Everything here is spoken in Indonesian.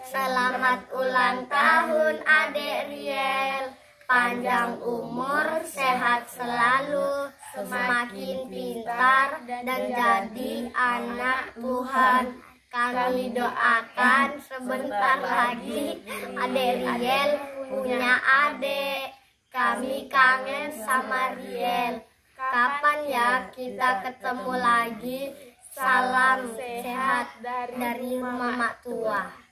Selamat ulang tahun Adek Riel. Panjang umur, sehat selalu, semakin pintar dan jadi anak Tuhan. Kami doakan sebentar lagi Adek Riel punya adik. Kami kangen sama Riel. Kapan ya kita ketemu lagi? Salam sehat dari Mama Tua.